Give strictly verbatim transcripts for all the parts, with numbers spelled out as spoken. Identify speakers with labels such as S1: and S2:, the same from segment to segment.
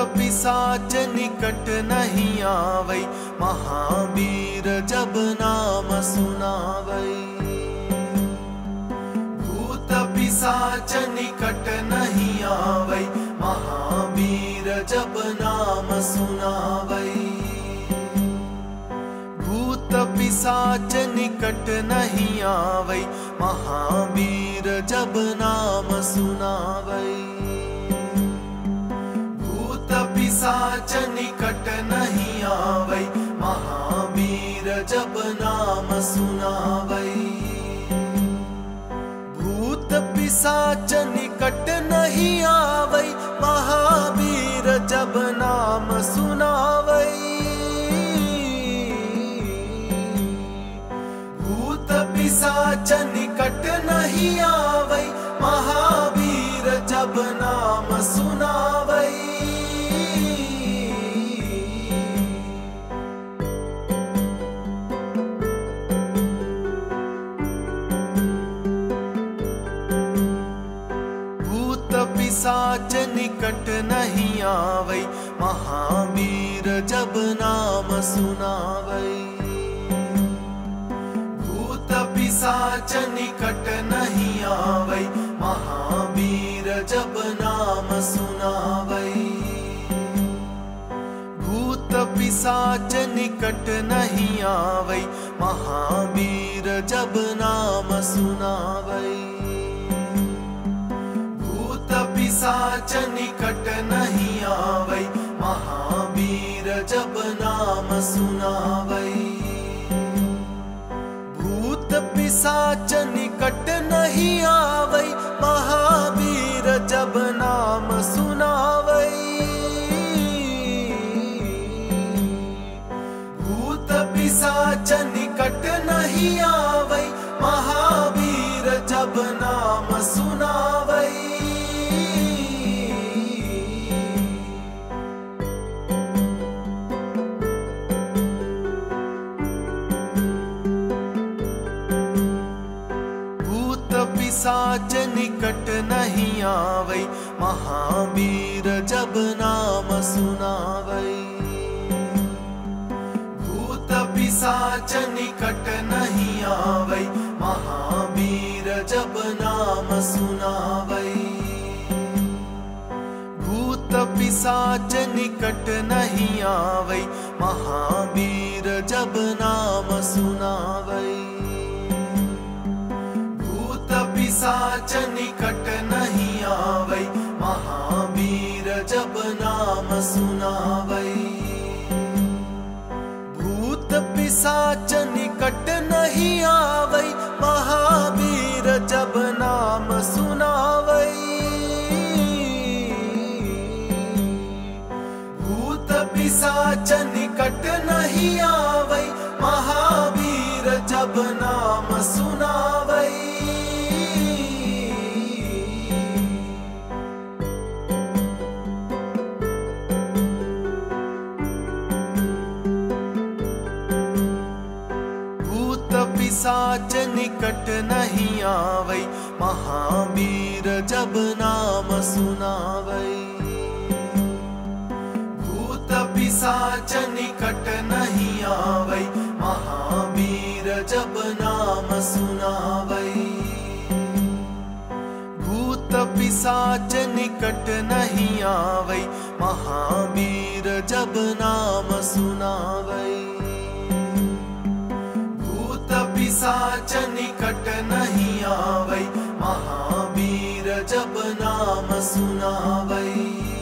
S1: पिशाच निकट नहीं आवै, महावीर जब नाम सुनावै। भूत पिशाच निकट नहीं आवै, महावीर जब नाम सुनावै। भूत पिशाच निकट नहीं आवै, महावीर जब नाम सुनावै। भूत पिशाच निकट नहीं आवै, महावीर जब नाम सुनावै। भूत पिशाच निकट नहीं आवै, महावीर जब नाम सुनावै। भूत पिशाच निकट नहीं आवै, महावीर जब नाम सुनावै। भूत पिशाच निकट नहीं आवै, महावीर जब नाम सुनावै। भूत पिशाच निकट नहीं आवै, महावीर जब नाम सुनावै। भूत पिशाच निकट नहीं आवै, महावीर जब नाम सुनावै। भूत पिशाच निकट नहीं आवै, महावीर जब नाम सुनावै। भूत पिशाच निकट नहीं आवै, महावीर जब नाम सुनावै। भूत पिशाच निकट नहीं आवै, महावीर जब नाम सुनावै। भूत पिशाच निकट नहीं आवै, महावीर जब नाम सुनावै। भूत पिशाच निकट नहीं आवै, महावीर जब नाम सुनावै। भूत पिशाच निकट नहीं आवै, महावीर जब नाम सुनावै। भूत पिशाच निकट नहीं आवै, महावीर जब नाम सुनावै। भूत पिशाच निकट नहीं आवै, महावीर जब नाम सुनावै। भूत पिशाच निकट नहीं आवै, महावीर जब नाम सुनावै। भूत पिशाच निकट नहीं आवै, महावीर जब नाम सुनावै। भूत पिशाच निकट नहीं आवै, महावीर जब नाम सुनावै। भूत पिशाच निकट नहीं आवै, महावीर जब नाम सुनावै। भूत पिशाच निकट नहीं आवै, महावीर जब नाम सुनावै।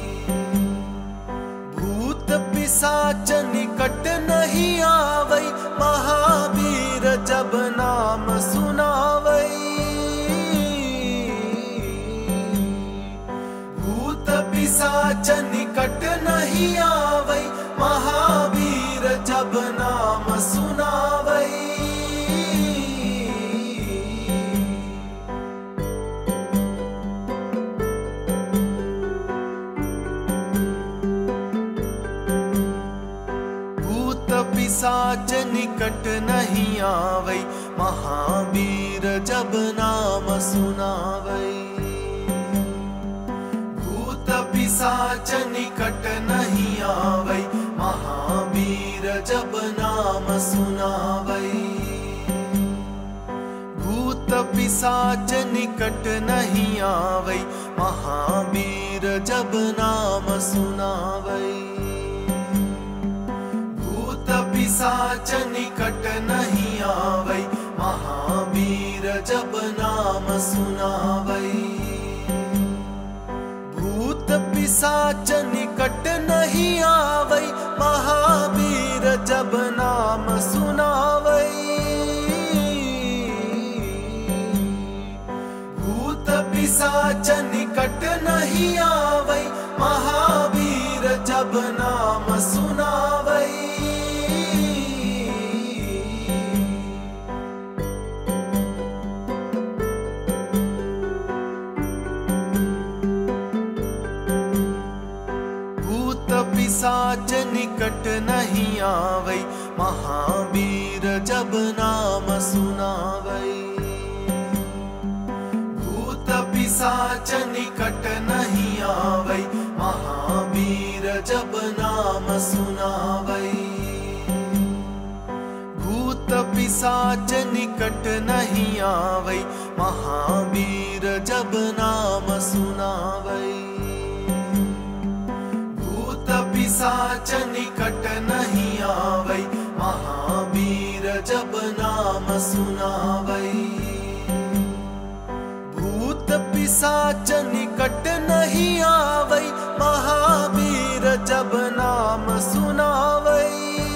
S1: भूत पिशाच निकट नहीं आवै, महावीर जब नाम सुनावै। भूत पिशाच निकट नहीं आवै, महावीर जब नाम सुनावै। भूत पिशाच निकट नहीं आवै, महावीर जब नाम सुनावै। भूत पिशाच निकट नहीं आवै, महावीर जब नाम सुनावै। भूत पिशाच निकट नहीं आवै, महावीर जब नाम सुनावै। भूत पिशाच निकट नहीं आवै, महावीर जब नाम सुनावै। भूत पिशाच निकट नहीं आवै, महावीर जब नाम सुनावै। भूत पिशाच निकट नहीं आवै, महावीर जब नाम सुनावै। पिशाच निकट नहीं आवै, महावीर जब नाम सुनावै। भूत पिशाच निकट नहीं आवै, महावीर जब नाम सुनावै। भूत पिशाच निकट नहीं आवै, महावीर जब नाम सुनावै। पिशाच निकट नहीं आवै, महावीर जब नाम सुनावै। भूत पिशाच निकट नहीं आवै, महावीर जब नाम सुनावै।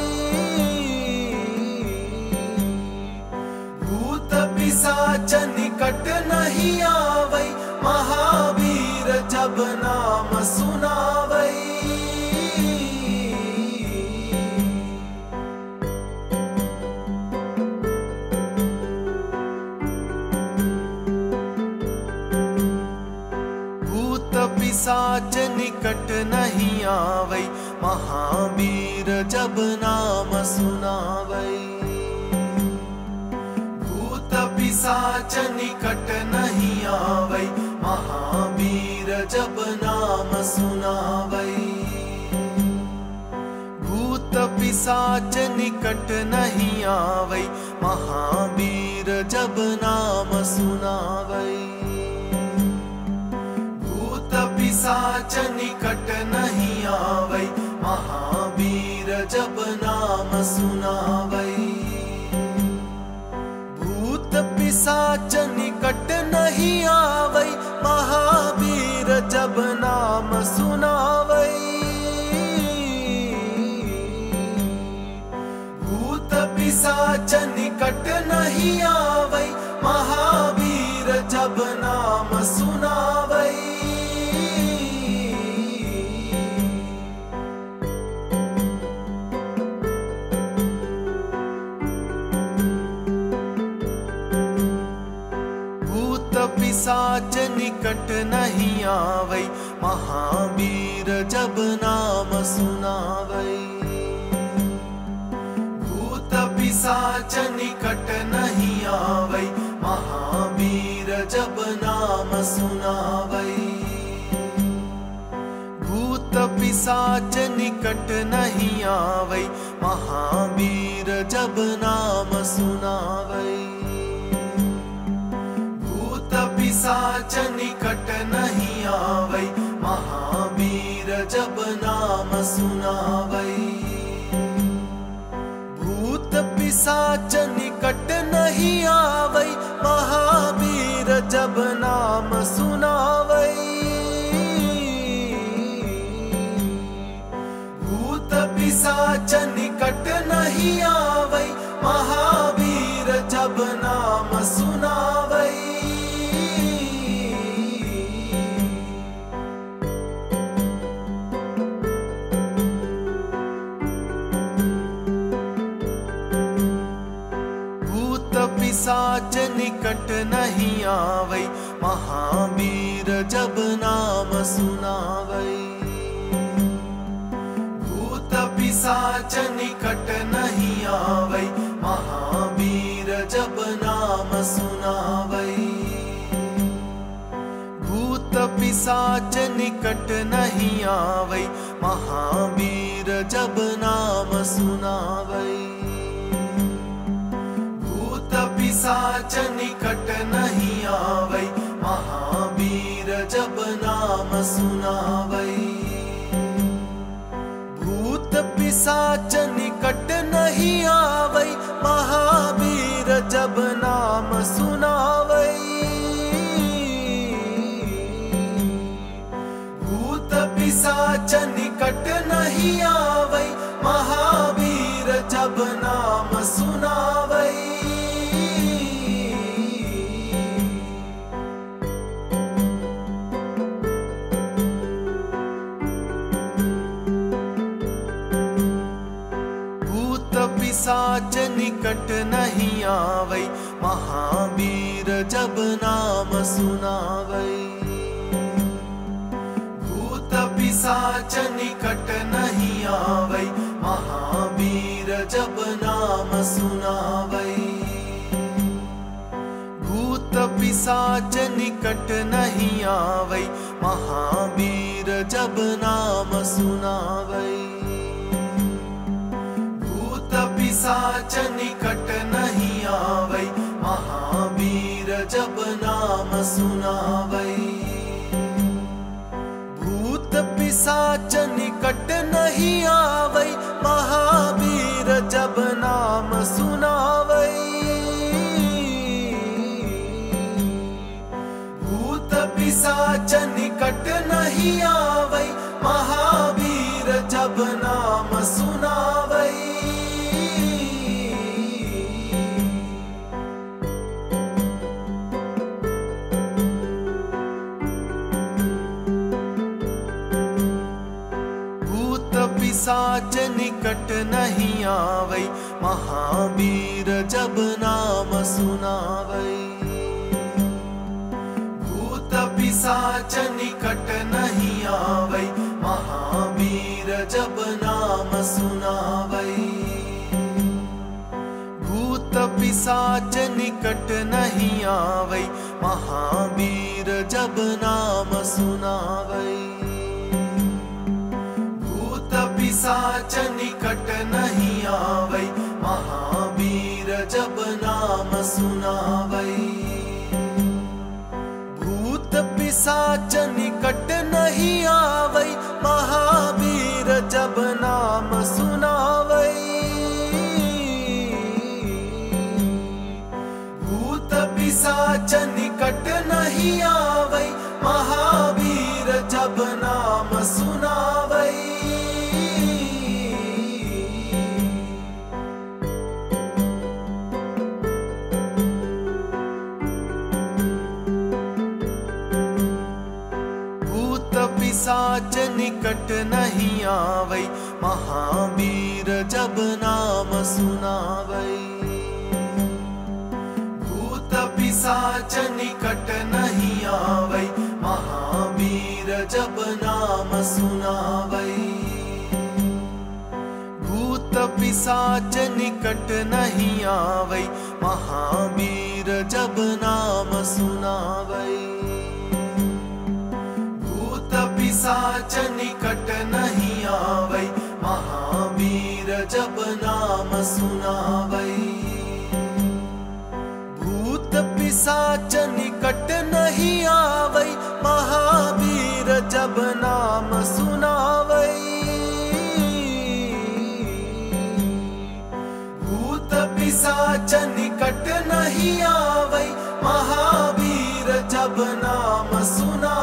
S1: भूत पिशाच निकट नहीं आवै, महावीर जब नाम सुनावै। पिशाच निकट नहीं आवै, महावीर जब नाम सुनावै। भूत पिशाच निकट नहीं आवै, महावीर जब नाम सुनावै। भूत पिशाच निकट नहीं आवै, महावीर जब नाम सुनावै। पिशाच निकट नहीं आवै, महावीर जब नाम सुनावै। भूत पिशाच निकट नहीं आवै, महावीर जब नाम सुनावै। भूत पिशाच निकट नहीं आवै, महावीर जब नाम सुनावै। पिशाच निकट नहीं आवै, महावीर जब नाम सुनावै। भूत पिशाच निकट नहीं आवै, महावीर जब नाम सुनावै। भूत पिशाच निकट नहीं आवै, महावीर जब नाम सुनावै। पिशाच निकट नहीं आवै, महावीर जब नाम सुनावै। भूत पिशाच निकट नहीं आवै, महावीर जब नाम सुनावै। भूत पिशाच निकट नहीं आवै, महावीर जब नाम सुनावै। पिशाच निकट नहीं आवै, महावीर जब नाम सुनावै। भूत पिशाच निकट नहीं आवै, महावीर जब नाम सुनावै। भूत पिशाच निकट नहीं आवै, महावीर जब नाम सुनावै। भूत पिशाच निकट नहीं आवै, महावीर जब नाम सुनावै। भूत पिशाच निकट नहीं आवै, महावीर जब नाम सुनावै। भूत पिशाच निकट नहीं आवै, महावीर जब नाम सुनावै। भूत पिशाच निकट नहीं आवै, महावीर जब नाम सुनावै। भूत पिशाच निकट नहीं आवै, महावीर जब नाम सुनावै। भूत पिशाच निकट नहीं आवै, महावीर जब नाम सुनावै। भूत पिशाच निकट नहीं आवै, महावीर जब नाम सुनावै। भूत पिशाच निकट नहीं आवै, महावीर जब नाम सुनावै। भूत पिशाच निकट नहीं आवै, महावीर जब नाम सुनावै। भूत पिशाच निकट नहीं आवै, महावीर जब नाम सुनावै। भूत पिशाच निकट नहीं आवै, महावीर जब नाम सुनावै। भूत पिशाच निकट नहीं आवै, महावीर जब नाम सुनावै। भूत पिशाच निकट नहीं आवै, महावीर जब नाम सुनावै। भूत पिशाच निकट नहीं आवै, महावीर जब नाम सुनावै। भूत पिशाच निकट नहीं आवै, महावीर जब नाम सुनावै। भूत पिशाच निकट नहीं आवै, महावीर जब नाम सुनावै। भूत पिशाच निकट नहीं आवै, महावीर जब नाम सुनावै। भूत पिशाच निकट नहीं आवै, महावीर जब नाम सुनावै। भूत पिशाच निकट नहीं आवै, महावीर जब नाम सुनावै। भूत पिशाच निकट नहीं आवै, महावीर जब नाम सुनावै। भूत पिशाच निकट नहीं आवै, महावीर जब नाम सुनावै।